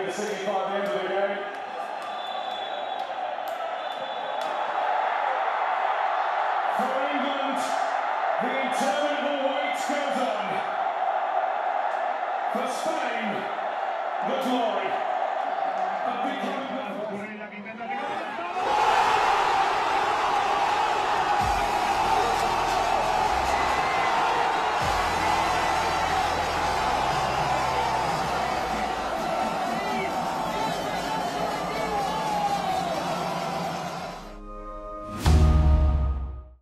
to signify the end of the game. For England, the interminable wait goes on. For Spain, the glory of becoming...